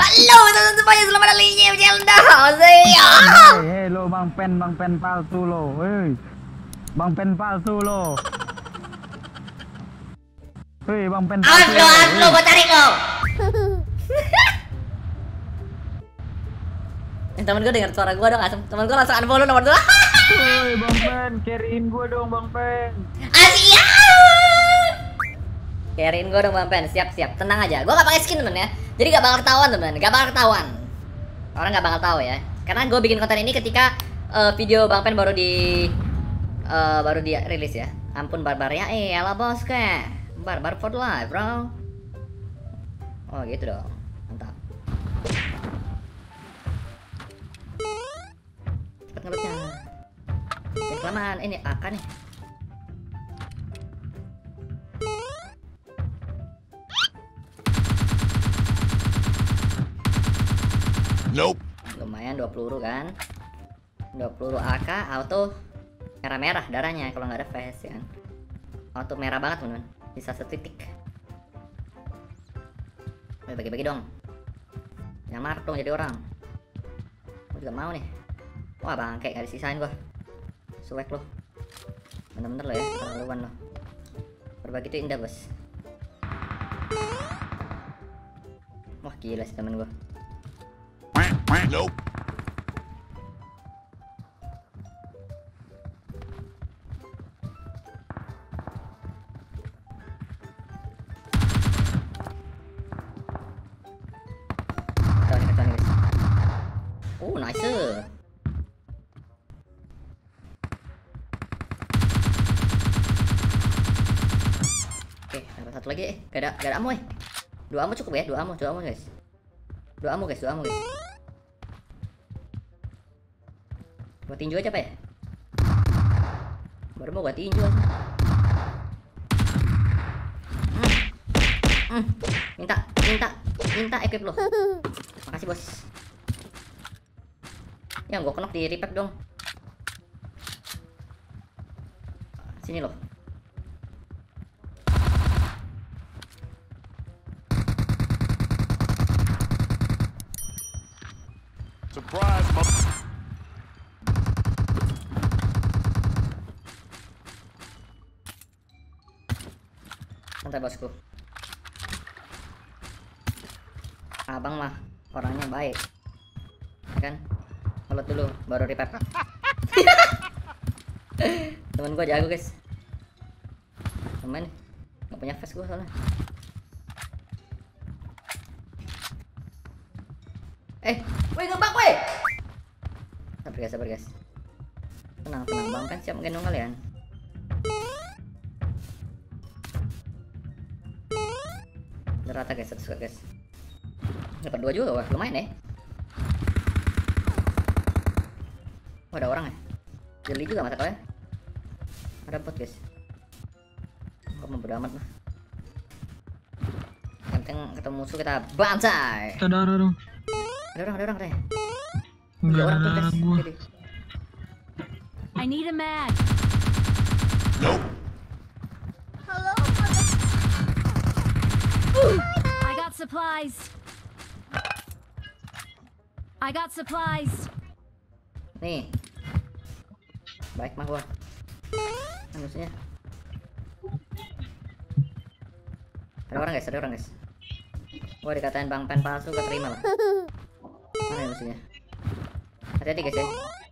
Halo teman-teman semuanya, selamat datang di Zelda. Lo Bang Pen palsu lo. Hei. Bang Pen palsu lo. Hei, Bang Pen palsu. Awas lo, gua tarik lo. Temen gue denger suara gue dong, temen gue langsung unfollow nomor 2. Hei, Bang Pen, carryin gua dong Bang Pen. Asia. Carryin gue dong Bang Pen, siap. Tenang aja, gue gak pakai skin temen ya. Jadi gak bakal ketahuan temen, gak bakal ketahuan. Orang gak bakal tahu ya. Karena gue bikin konten ini ketika video Bang Pen baru di rilis ya. Ampun barbarnya, elah bos ke. Barbar for life bro. Oh gitu dong, mantap. Cepet ngelutnya. Jangan kelamaan, ini AK nih. Nope. Lumayan 2 peluru kan. 2 peluru AK auto merah-merah darahnya kalau nggak ada face ya. Auto merah banget teman-teman. Bisa setitik. Ayo bagi-bagi dong. Jangan marah dong jadi orang. Gue juga mau nih. Wah bangke gak disisain gua. Suwek lo. Bener-bener lo ya, terlaluan lo. Berbagi itu indah bos. Wah gila sih temen gua. Nope. Kacau nih guys. Nice. Oke, dapat satu lagi. Gak ada ammo 2 ammo cukup ya, 2 ammo guys. 2 ammo guys. Gua tinju aja pak ya. Baru mau gua tinju aja. Minta equip lo. Makasih bos. Ya gua kenok di repack dong. Sini loh. Surprise, Santai bosku. Abang mah orangnya baik, kan? Kalau dulu baru repack. Temen gua jago guys. Temen nggak punya face gua soalnya. Woi gebak woi. Sabar guys. Tenang Bang kan siap gendong kalian. Udah rata guys, satu guys. Dapat 2 juga, wah lumayan ya. Wah ada orang ya. Jeli juga mata kau ya. Ada bot guys. Kok mau bodo amat mah. Yang penting ketemu musuh kita bantai. Ada dong. Ada orang deh. Enggak ada gua. I need a mag. Nope. Hello. I got supplies. Nih. Baik mah gua. Manusia. Ada orang guys. Gua dikatain Bang Pen palsu, gak terima lah. Mana musuhnya? Hati-hati guys ya.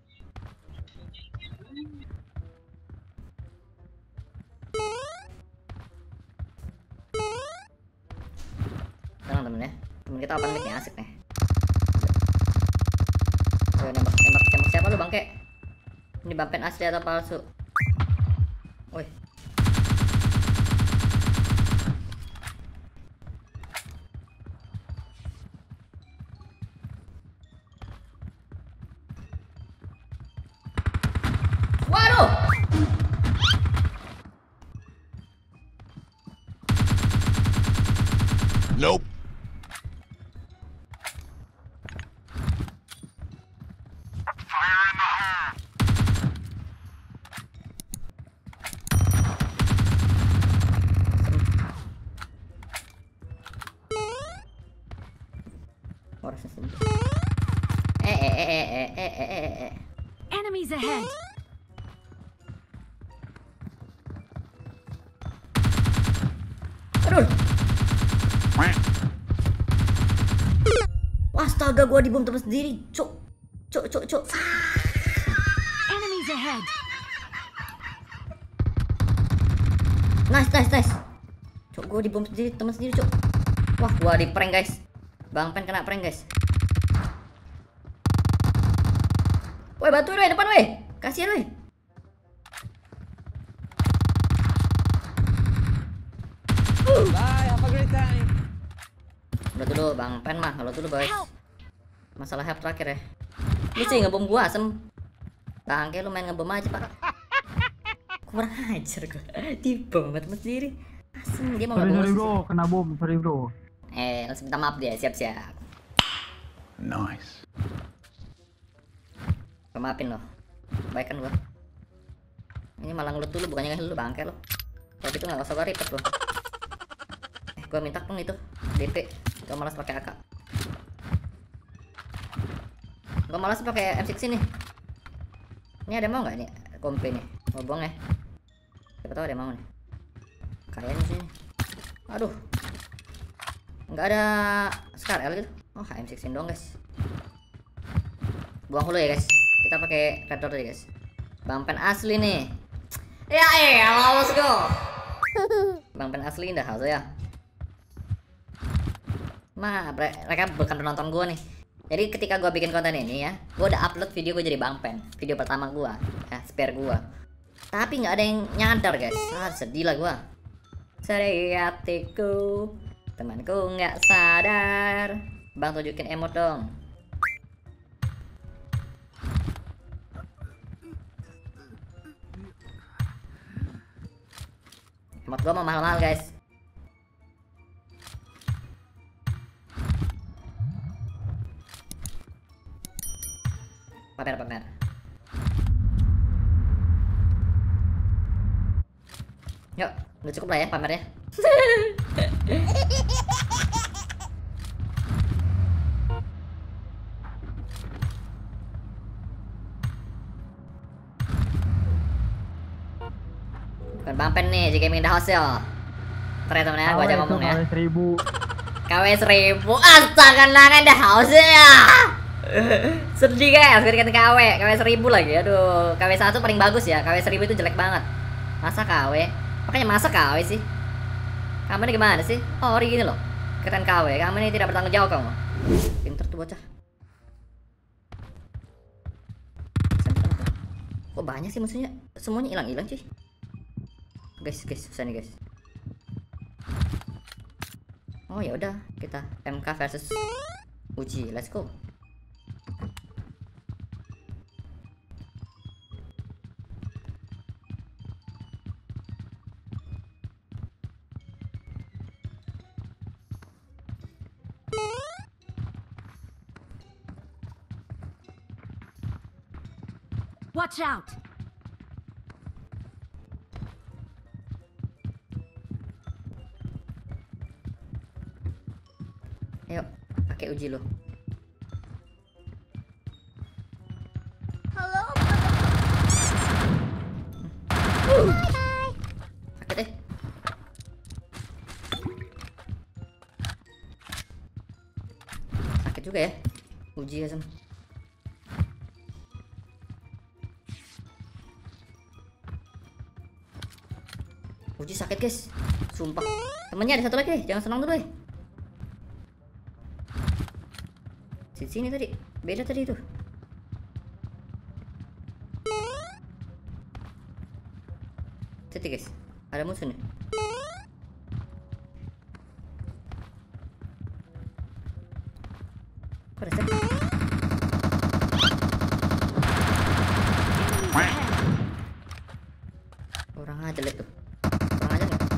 Tenang temen ya. Temen kita open mic nih, asik nih. Ayo nembak siapa lu bangke? Ini Bang Pen asli atau palsu? Woi. Waduh. Nope. Harusnya sih. Enemies ahead. Aduh. Astaga, gua dibom temen sendiri. Cuk. Enemies ahead. Nice. Cuk, gua dibom sendiri, temen sendiri, cuk. Wah, gua di prank, guys. Bang Pen kena prank, guys. Woi, bantuin weh, depan weh. Kasihan weh. Bye, have a great time. Udah dulu Bang Pen mah, kalau dulu boys. Masalah help terakhir ya. Lu sih ngebom gua, Asem. Bangke lu main ngebom aja, Pak. Kurang ajar gua. Dibom sama temen sendiri. Asem, dia mau Sorry ngebom. bro, kena bom, sorry bro. Langsung minta maaf dia, siap-siap. Nice. Gua maafin loh. Baik kan gua. Ini malah ngelut dulu, bukannya ngelut lu bangke lo. Kalau gitu nggak usah gua ribet gua. Gua minta pun itu DP. Gua malas pakai AK. Gua malas pakai M16 nih. Ini ada mau nggak nih kompe nih? Ngobong ya. Siapa tahu ada mau nih. Kayaknya sini. Aduh. Nggak ada Scar L gitu. Oh, M16 dong guys. Buang dulu ya guys. Kita pakai red dot aja guys. Bang Pen asli nih. Ya let's go. Bang Pen asli dah harus ya. Nah, mereka bukan penonton gue nih. Jadi ketika gue bikin konten ini ya, gue udah upload video gue jadi Bang Pen, video pertama gue, ya spare gue. Tapi nggak ada yang nyadar guys. Sedih lah gue. Sedih hatiku, temanku nggak sadar. Bang tunjukin emot dong. Emot gue mau mahal-mahal guys. Pamer. Yuk, udah cukup lah ya pamernya. Bukan Bang Pen nih, JK Gaming the house ya. Ntar ya temennya, gua aja ngomong ya. KW 1000, astaga nangan the house ya. Sedih guys, ganti KW 1000 lagi. Aduh, KW 1 paling bagus ya. KW 1000 itu jelek banget. Masa KW? Makanya masa KW sih? Kamu ini gimana sih? Oh, ori gini loh. Keren KW, kamu ini tidak bertanggung jawab kamu. Pinter tuh bocah. Kok banyak sih musuhnya? Semuanya hilang-hilang cuy. Guys, susah nih guys. Oh ya udah, kita MK versus Uji. Let's go. Watch out. Ayo, pakai Uji lo. Hello. Sakit deh. Sakit juga ya. Uji ya sem. Uji sakit guys, sumpah. Temennya ada satu lagi, jangan senang dulu ya. Sini tadi, beda tadi itu. Hati guys, ada musuh nih. Kok ada sakit? Orang aja lihat tuh. Orang aja nggak?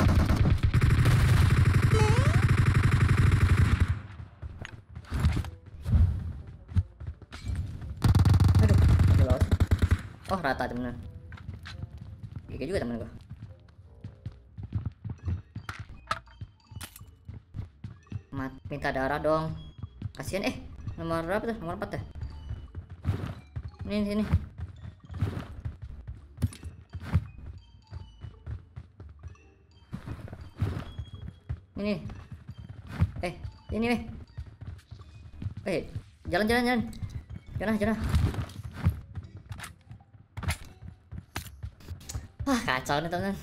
Oh rata temen. Giga juga temen gua. Minta darah dong. Kasihan nomor berapa tuh? Nomor 4 tuh. Ini sini. Ini. Ini weh. Jalan. Jangan. Wah, kacau nih, teman-teman.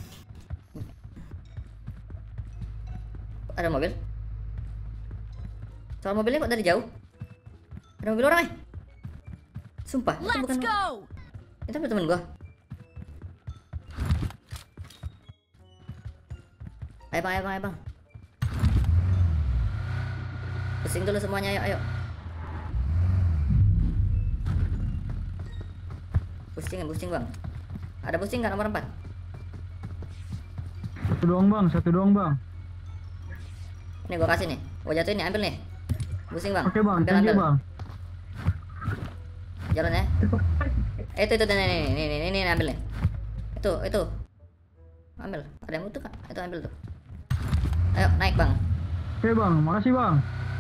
Ada mobil. Soal mobilnya kok dari jauh? Ada mobil orang, Sumpah, itu Let's bukan. go. Itu temen gua. Ayo bang. Pusing dulu semuanya, ayo. Pusing bang. Ada pusing nggak nomor 4? Satu doang bang. Nih gua kasih nih. Gua jatuhin nih, ambil nih. Pusing bang. Oke bang, ambil. bang. Jalan ya. Itu nih, ambil nih. Itu. Ambil. Ada yang butuh kan? Itu ambil tuh. Ayo naik bang. Oke bang, makasih bang.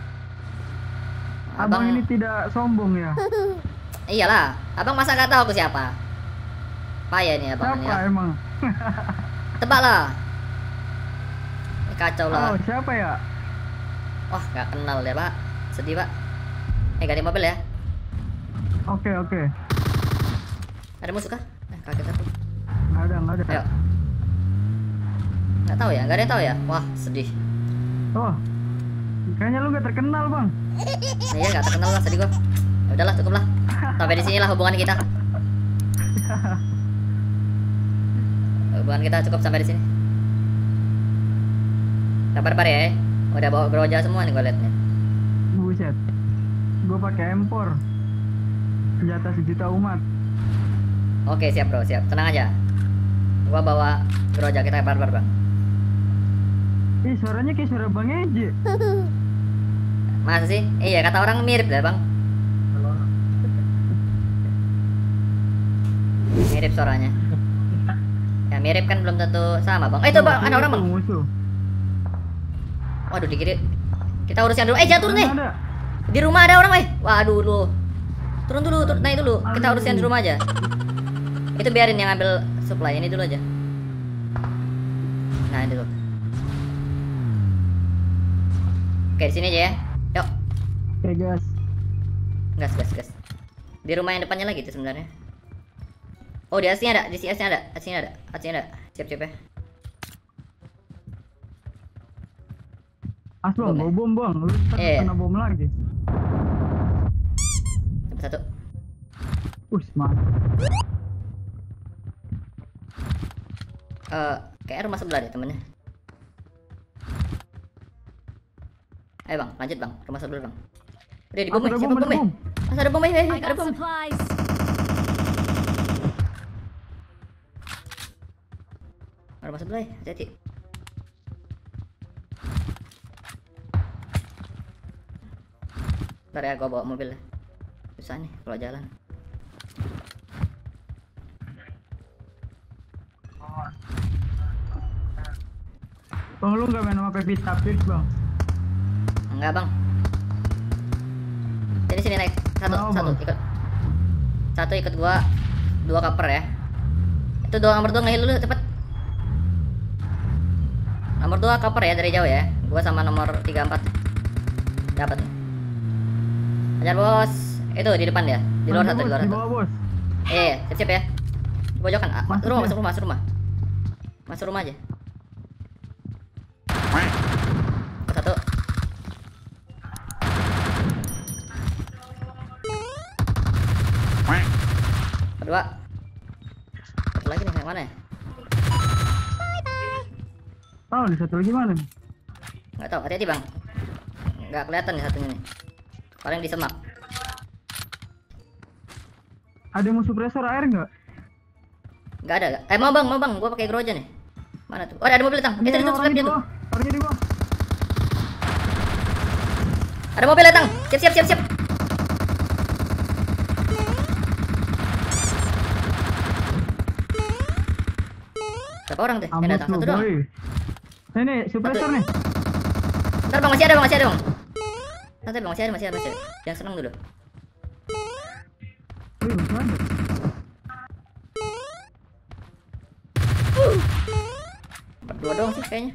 Abang ini tidak sombong ya. Iyalah, abang masa nggak tahu aku siapa? Payah nih abang ini Siapa ya. emang? Tebak lah. Ini kacau lah. Oh, siapa ya? Wah, nggak kenal ya pak. Sedih pak. Ganti mobil ya. Oke. Ada musuh kah? Kaget aku. Nggak ada. Ayo. Nggak tahu ya, nggak ada yang tahu ya. Wah, sedih. Oh, kayaknya lu gak terkenal bang. Iya, nggak terkenal lah, sedih gua. Ya udahlah, cukup lah. Sampai di sinilah hubungan kita. Hubungan kita cukup sampai di sini. Sabar ya. Udah bawa groja semua nih gue liat nih. Buset. Gue pakai empor. Senjata 1 juta umat. Oke, siap bro, siap. Tenang aja. Gua bawa groja kita barbar bang. Ih, suaranya kayak suara Bang Eje. Masa sih? Iya, kata orang mirip dah bang. Mirip suaranya. Ya mirip kan belum tentu sama bang. Itu bang, ada orang bang. Musuh. Waduh, di kiri. Kita urusin dulu. Jatuh nih. Ada. Di rumah ada orang, Waduh lu. Turun dulu, naik dulu. Kita urusin di rumah aja. Itu biarin yang ambil supply ini dulu aja. Nah, ini dulu. Oke, di sini aja ya. Yuk. Oke, gas. Gas. Di rumah yang depannya lagi tuh sebenarnya. Oh, di atasnya ada, di atasnya ada. Siap ya. Bang, Bom ya? bawa bom bang. Lu Iya. kena bom lagi. Dapat satu. Mantap. Kayak rumah sebelah deh temennya. Ayo bang, lanjut bang, rumah sebelah bang. Udah di bom Ada siapa bom bom. Mas ada bom I ada got bom. supplies. Rumah sebelah hati-hati. Ntar ya, gua bawa mobil. Susah nih kalau jalan. Bang, lu gak main sama Pepi Tapir bang? Enggak bang. Jadi sini naik Mau, satu Bang? ikut. Satu ikut gua, 2 cover ya. Itu nomor 2 ngehil dulu cepet. Nomor 2 cover ya dari jauh ya. Gua sama nomor 34 dapat nih. Ajar bos. Itu di depan ya. Di luar satu, di luar Di satu. bawah bos. Siap ya. Di pojokan. Masuk ya? Masuk rumah. Masuk rumah aja. Satu. Kedua. Satu lagi nih, yang mana ya? Tahu nih satu lagi mana? Nggak tahu, hati-hati bang. Nggak kelihatan nih satunya nih. Paling di semak. Ada yang mau suppressor air nggak? Nggak ada. Mau bang, gua pakai groja nih. Mana tuh? Oh, ada mobil datang. Itu Orangnya slap dia di tuh. bawah. Orangnya di bawah. Ada mobil datang. Siap. Berapa orang tuh yang datang? Ambus lu, Satu doang. boy. Nih, suppressor nih. Ntar bang, masih ada bang. Santai bang, masih ada. Jangan senang dulu. Masih ada. Berdua doang sih kayaknya.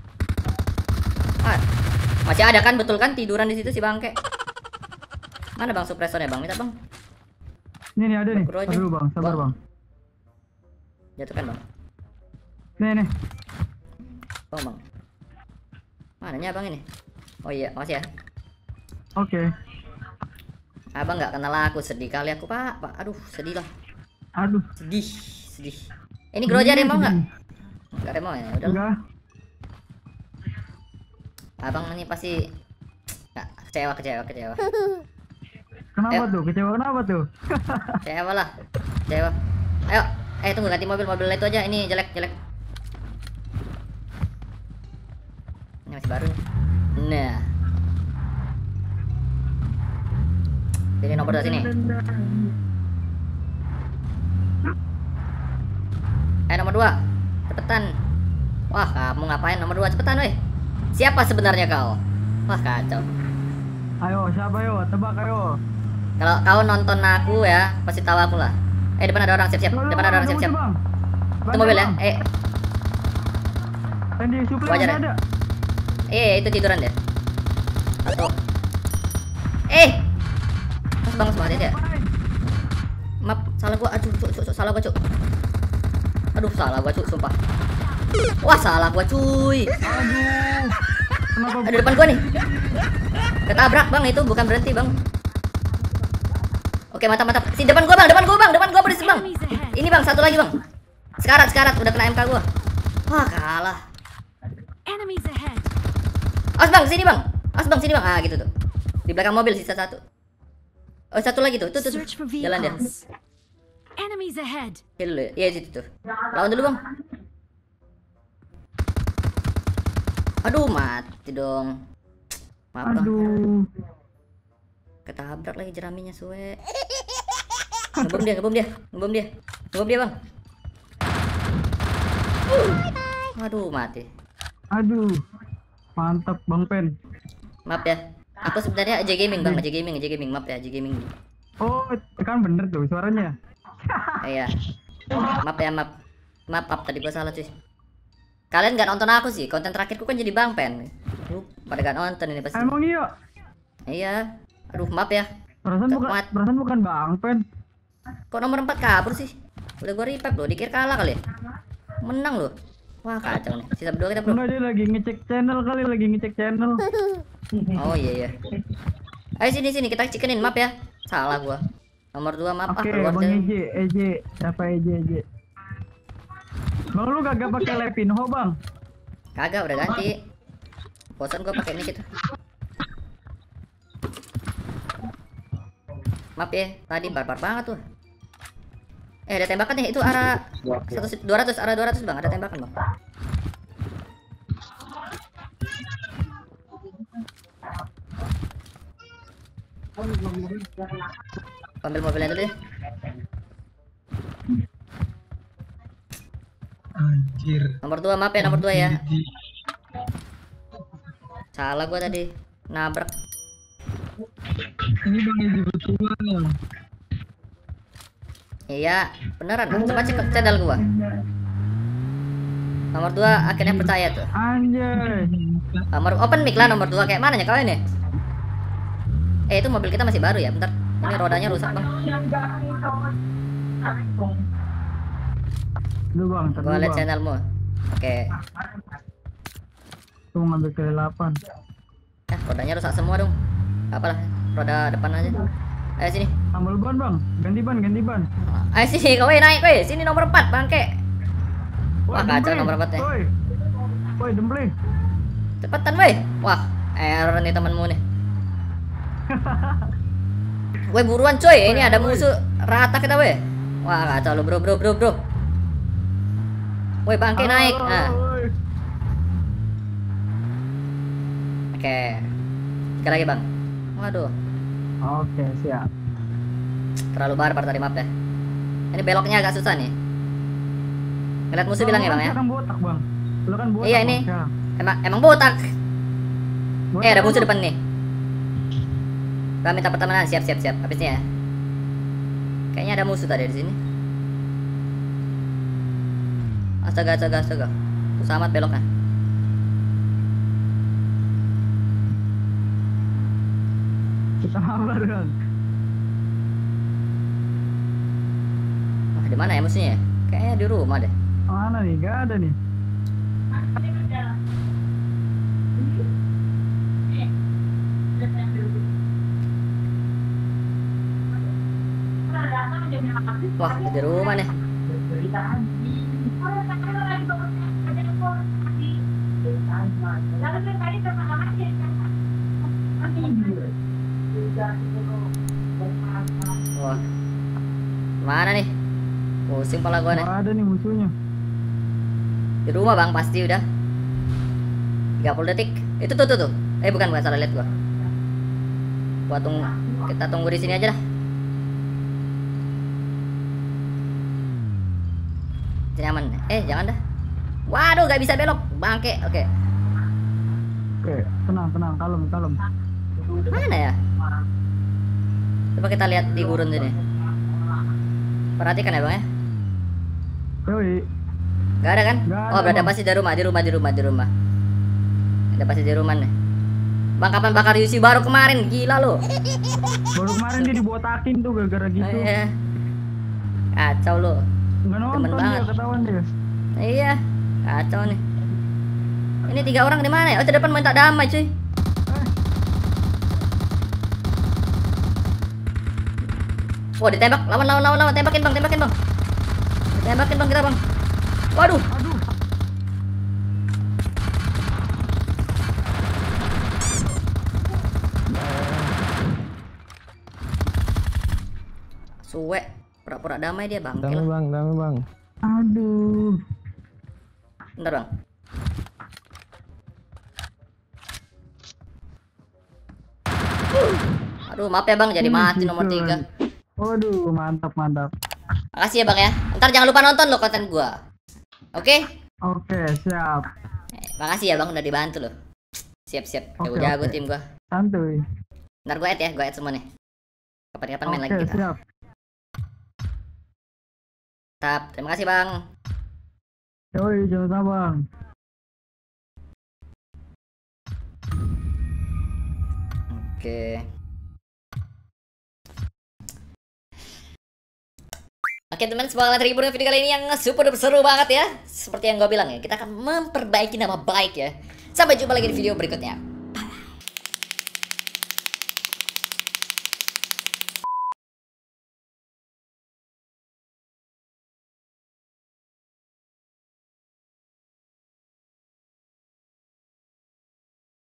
Masih ada kan, betul kan, tiduran di situ si bangke. Mana bang supresornya bang? Minta bang. Ini nih ada nih. Bro aja. Aduh bang, sabar bang. Jatuhkan bang. Nih. Bang. Mananya abang ini? Oh iya, makasih ya. Oke. Abang nggak kenal aku, sedih kali aku pak. Aduh, sedih lah. Aduh. Sedih. Ini groja remo nggak? Nggak remo ya, udah. Enggak. Abang ini pasti nggak kecewa. Kenapa Ayo. tuh? Kecewa kenapa tuh? Kecewa lah. Ayo, tunggu ganti mobil itu aja. Ini jelek. Ini masih baru nih. Nah. Ini nomor 2 sini. Nomor 2. Cepetan. Wah, kamu ngapain nomor 2? Cepetan weh. Siapa sebenarnya kau? Wah, kacau. Ayo, siapa yo? Tebak ayo. Kalau kau nonton aku ya, pasti tahu aku lah. Depan ada orang, siap-siap. Depan ada orang, siap-siap. Itu mobil ya. Tadi suplai Wajar ya? ada. Itu tiduran deh. Satu. Mas bang semangat ya. Maaf, salah gua. Aduh, salah gua, Cuk. Aduh, salah gua, Cuk, sumpah. Wah, salah gua, cuy. Aduh. Kenapa? Ada depan gua nih. Ketabrak, Bang, itu bukan berhenti, Bang. Oke, mantap. Si depan gua, Bang. Depan gua pedes, Bang. Ini, Bang, satu lagi, Bang. Sekarat, udah kena MK gua. Wah, kalah. Enemies ahead. Awas, Bang, sini, Bang. Gitu tuh. Di belakang mobil sisa satu. Oh, satu lagi tuh. Tuh. Search for Jalan dia. vehicles. Enemies ahead. Oke dulu ya. Iya, situ tuh. Lawan dulu, Bang. Aduh, mati dong. Maaf, Bang. Aduh. Ketabrak lagi jeraminya, suwe. Ngebom dia, Bang. Aduh, mati. Aduh. Mantap Bang Pen. Maaf ya. Aku sebenarnya AJ Gaming, Bang. AJ Gaming. Maaf ya, AJ Gaming. Oh, kan bener tuh suaranya. Iya. Maaf ya. Maaf tadi gua salah, cuy. Kalian gak nonton aku sih. Konten terakhirku kan jadi Bang Pen. Pada gak nonton ini pasti. Emang iya? Iya. Aduh, maaf ya. Perasaan bukan Bang Pen. Kok nomor 4 kabur sih? Udah gua revive loh. Dikira kalah kali ya. Menang loh. Wah, kacau nih. Sisa berdua kita, Bro. Enggak, dia lagi ngecek channel. Oh iya. Ayo sini kita cikenin, maaf ya. Salah gua. Nomor 2 maaf. Oke, Keluar Bang aja. EJ. Siapa EJ? Bang, lu kagak pakai Lepinho, Bang? Kagak, udah ganti. Bosan gua pakai ini gitu. Maaf ya, tadi barbar banget tuh. Ada tembakan nih, itu arah 200 Bang, ada tembakan, Bang. Ambil mobilnya dulu ya. Anjir. Nomor 2, maaf ya, nomor 2 ya. Salah gua tadi. Nabrak. Ini Bang EJ betulan. Iya, beneran. Coba cek channel gua. Nomor 2 akhirnya percaya tuh. Anjay. Nomor open mic lah nomor 2 kayak mana ya kalian ya? Itu mobil kita masih baru ya, bentar. Ini rodanya rusak, Bang. Lu Bang, Gua liat channelmu. Oke. Tuh ngambil ke 8. Rodanya rusak semua dong. Apalah, roda depan aja. Ayo sini. Tambal ban Bang, ganti ban. Ayo sini, kowe naik kowe. Sini nomor 4, Bangke. Wah, kacau nomor 4 nya. Woi, dembling. Cepetan, weh. Wah, error nih temanmu nih. Weh, buruan coy. Ini ada musuh rata kita, weh. Wah, kacau lu, bro. Weh, Bangke naik. Nah. Oke. Sekali lagi, Bang. Waduh. Oke, siap. Terlalu barbar tadi, maaf ya. Ini beloknya agak susah nih. Ngeliat musuh bilang ya, Bang ya. Kan botak, Bang. Lu kan botak. Iya, Bang, ini. sekarang. Emang botak. Botak Ada kan, musuh Bang? depan nih. Bang minta pertemanan, siap. Habisnya ya. Kayaknya ada musuh tadi di sini. Astaga. Susah amat beloknya. Kita mabar kan. Wah, di mana ya musuhnya? Kayaknya di rumah deh. Mana nih? Gak ada nih. Wah, di rumah nih. Wah. Mana nih? Pusing pala gua nih. Gak ada nih musuhnya. Di rumah bang pasti udah 30 detik. Itu tuh. Bukan salah lihat gua. Kita tunggu di sini aja dah. Sini aman. Jangan dah. Waduh, gak bisa belok. Bangke. Oke. Oke, tenang, kalem. Mana ya? Coba kita lihat di gurun sini. Perhatikan ya bang ya. Yoi. Gak ada kan? Nggak ada, Oh, berarti Bang. pasti di rumah. Ada pasti di rumah nih. Bang, kapan bakar UC baru kemarin? Gila lo. Baru kemarin dia dibotakin tuh gara-gara gitu. Iya. Kacau lo. Nggak nonton Temen dia, banget. ketahuan dia. Iya. Kacau nih. Ini 3 orang di mana ya? Oh, di depan minta damai cuy. Wah, ditembak. Lawan. Tembakin bang. Tembakin bang kita bang. Waduh. Aduh. Suwe. Pura-pura damai dia bang. Damai bang. Aduh. Bentar bang. Aduh, maaf ya bang, jadi mati nomor 3. Waduh, mantap. Makasih ya bang ya. Ntar jangan lupa nonton lo konten gua. Oke? Oke, siap. Makasih ya bang udah dibantu lo. Siap. Jago Oke. tim gua. Santuy. Ntar gua add semua nih. Kapan-kapan main lagi Oke, kita. siap. Terima kasih bang. Yoi, sama bang. Oke. Oke teman, semoga kalian terhibur dengan video kali ini yang super seru banget ya. Seperti yang gue bilang ya, kita akan memperbaiki nama baik ya. Sampai jumpa lagi di video berikutnya.